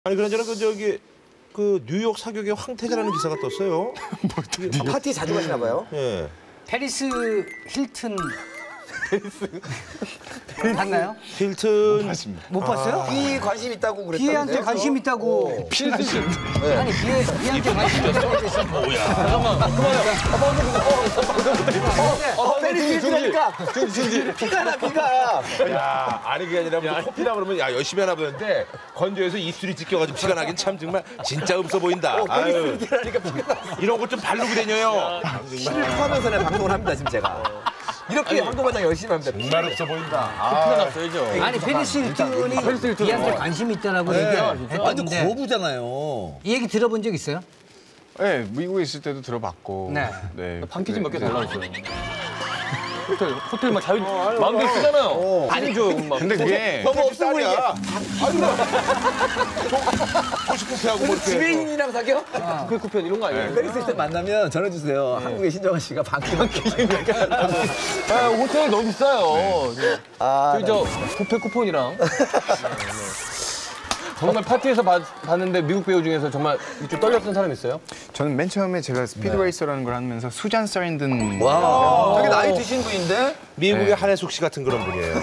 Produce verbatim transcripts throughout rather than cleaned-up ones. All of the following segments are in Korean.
아니 그나저나 그 저기 그 뉴욕 사격의 황태자라는 기사가 떴어요. 뭐, 아, 파티에 자주 가시나 봐요? 예. 페리스 힐튼. 페리스. 봤나요? 힐튼 못 봤어요? 비 관심 있다고 그랬다는데. 비애한테 관심 있다고. 필튼. 네. 아니 비애 비애한테 관심 있다고. 뭐야? 잠깐만, 그만해. 어, 페리스 힐튼이니까. 비가 나, 비가. 야, 아니 그게 아니라 뭐 코피라 그러면 야 열심히 하나 보는데 건조해서 입술이 찢겨가지고 피가 나긴 참 정말 진짜 없어 보인다. 아유, 이런 거 좀 바르고 다녀요. 피를 토하면서 내 방송을 합니다, 지금 제가. 이렇게 방송과장 열심히 합니다. 정말 없어 보인다. 피가 났어야죠. 아니 페리스 힐튼이 비한테 관심 있다라고 얘기했는데 완전 거부잖아요. 이 얘기 들어본 적 있어요? 네, 미국에 있을 때도 들어봤고. 네. 네. 방키지 몇 개 달라졌어요. 호텔, 호텔 막 자유, 마음대로 쓰잖아요. 아니죠, 막. 근데 그게 너무 없어 보이야. 아이고. 코시코피하고 뭐 이렇게. 지배인이랑 사겨? 쿠페 쿠페 이런 거 아니에요? 페리스 힐튼 만나면 전해주세요. 한국의 신정아 씨가 방키방키. 아, 호텔 너무 비싸요. 아, 저기 저 쿠페 쿠폰이랑. 정말 파티에서 봤, 봤는데 미국 배우 중에서 정말 좀 떨렸던 사람 있어요? 저는 맨 처음에 제가 스피드레이서라는 걸 하면서 수잔 서린든. 와, 되게 나이 드신 분인데? 미국의 네. 한혜숙 씨 같은 그런 분이에요.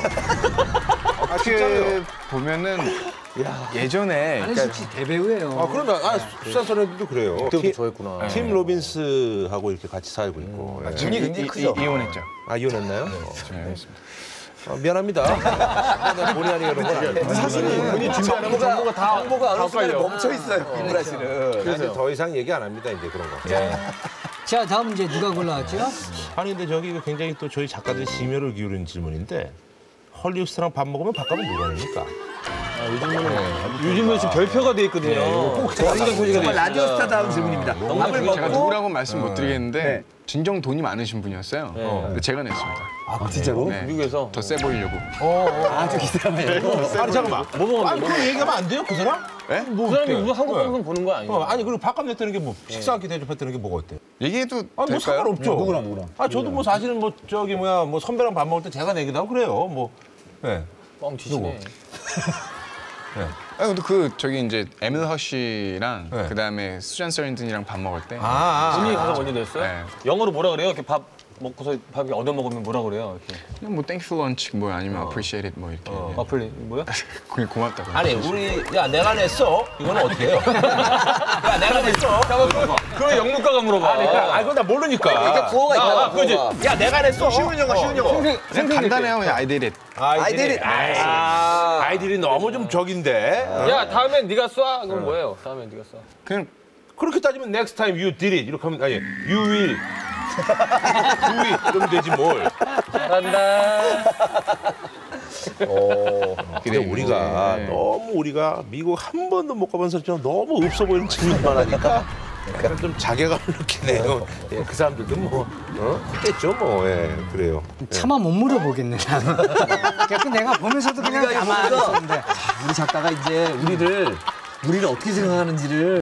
어떻게 보면은 예전에 한혜숙 씨 대배우예요. 아 그러면 아 수산 선생님도 그래요. 그때부터 티- 좋아했구나. 팀 로빈스하고 이렇게 같이 살고 있고. 예. 눈이 굉장히 크죠? 이, 이혼했죠. 아 이혼했나요? 어. 네. 아, 미안합니다. 나 본의 아니게 그런 건 아니에요. 사실은 본인 준비 안 하고 정보가 다 홍보가 어느 순간에 깔려. 멈춰 있어요, 김구라 씨는. 그래서 더 이상 얘기 안 합니다 이제 그런 거. 자 다음 이제 누가 골라왔죠? 아니 근데 저기 이거 굉장히 또 저희 작가들이 심혈을 기울이는 질문인데 헐리우드랑 밥 먹으면 밥값은 누가 냅니까? 요즘은 지금 별표가 돼 있거든요. 꼭 정말 라디오 스타다운 질문입니다. 밥을 제가 먹고 누구라고 말씀 못 드리겠는데 진정 돈이 많으신 분이었어요. 네. 근데 제가 냈습니다. 아, 진짜로? 네. 미국에서. 더 세 보이려고. 아주 기사람이에요. 아니 잠깐만. 뭐 먹었는데? 아니 그거 얘기하면 안 돼요 그 사람? 네? 뭐 그 사람이 어때요? 우리 한국 네. 방송 보는 거 아니에요? 어, 아니 그리고 밥값 냈다는 게 뭐 식사 한 끼 대접했다는 게 뭐가 어때요? 얘기해도 아니 뭐 될까요? 상관없죠. 누구랑 누구랑? 아 저도 뭐 사실은 뭐 저기 뭐야 뭐 선배랑 밥 먹을 때 제가 내기도 하고 그래요. 뭐. 네. 뻥치시네. 아 근데 그 저기 이제 에밀 허쉬랑 네. 그다음에 수잔 서린든이랑 밥 먹을 때 아, 아, 본인이 아. 가서 먼저 냈어요? 네. 영어로 뭐라 그래요? 이렇게 밥 먹고서 밥이 얻어 먹으면 뭐라 그래요? 이렇게. 그냥 뭐 땡큐 런치 뭐 아니면 appreciate it 뭐 이렇게 얘기해요. 마플리 뭐야? 그냥 고맙다고. 아니 우리 야 내가 냈어. 이거는 어떻게 해요? 야 내가 냈어. 그럼 영문과가 물어봐. 아니 그러니까 아 이거 나 모르니까. 이게 구호가 있잖아, 아, 그지? 구호가. 야 내가 냈어. 쉬운 영어, 쉬운 영어. 그냥 간단해요. 그냥 I did it. 아이들이 아, 아이들이 너무 좀 적인데. 야 다음엔 네가 쏴. 그럼 뭐예요? 다음엔 네가 쏴. 그냥 그렇게 따지면 next time you did it 이렇게 하면 아니 you will do it 이러면 되지 뭘. 잘한다. 근데 우리가 네. 너무 우리가 미국 한 번도 못 가본 사람처럼 너무 없어 보이는 질문만 하니까 약간 좀 자괴감을 느끼네요. 예, 그 사람들도 뭐 어? 했겠죠 뭐. 예, 그래요. 차마 못 물어보겠네 나는. 그래서 내가 보면서도 그냥 우리가 가만히 이거 있었는데. 우리 작가가 이제 우리를 우리를 어떻게 생각하는지를